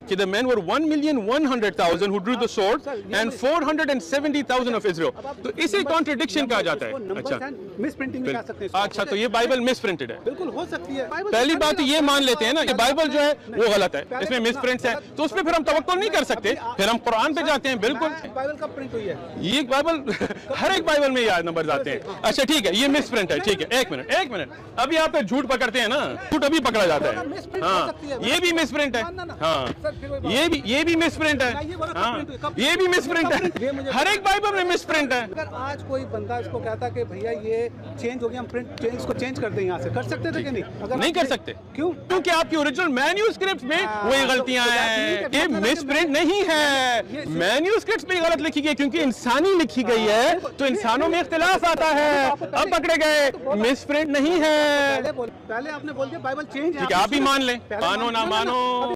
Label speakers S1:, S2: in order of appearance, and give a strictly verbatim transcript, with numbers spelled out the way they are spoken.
S1: कि the men were one million one hundred thousand who drew the sword and four hundred seventy thousand of Israel. तो इसे contradiction कहा जाता है। अच्छा,
S2: मिस प्रिंटिंग भी कह सकते हैं।
S1: अच्छा, तो ये बाइबल मिस प्रिंटेड है।
S2: बिल्कुल हो सकती है।
S1: पहली बात तो ये मान लेते हैं ना कि बाइबल जो है वो गलत है, इसमें मिस प्रिंट्स है, तो उस पर फिर हम तवक्कुल नहीं कर सकते, फिर हम कुरान पे जाते हैं। बिल्कुल,
S2: बाइबल कब प्रिंट हुई है?
S1: ये बाइबल हर एक बाइबल में याद नंबर आते हैं। अच्छा ठीक है, ये मिस प्रिंट है, ठीक है, एक मिनट एक मिनट, अभी आप पे झूठ पकड़ते हैं ना, झूठ अभी पकड़ा जाता है। हाँ, ये भी मिस प्रिंट है। हाँ, ये भी ये भी मिस प्रिंट है। हाँ, ये भी मिस प्रिंट है, हर एक बाइबल में मिस प्रिंट है।
S2: अगर आज कोई बंदा इसको कहता कि भैया ये चेंज हो गया, हम प्रिंट चेंज इसको चेंज कर दें, यहाँ से कर सकते थे कि नहीं? अगर
S1: नहीं कर सकते।
S2: क्यों?
S1: क्योंकि आपकी ओरिजिनल मैन्यूस्क्रिप्ट में वही गलतियां हैं, ये मिस प्रिंट नहीं है। मैन्यूस्क्रिप्ट में गलत लिखी गई क्योंकि इंसानी लिखी गई है, तो इंसानों में इख्तिलाफ आता है, अब पकड़े गए, मिस प्रिंट नहीं है।
S2: पहले आपने बोल दिया बाइबल चेंज है,
S1: ठीक है, आप भी मान लें, मानो ना मानो।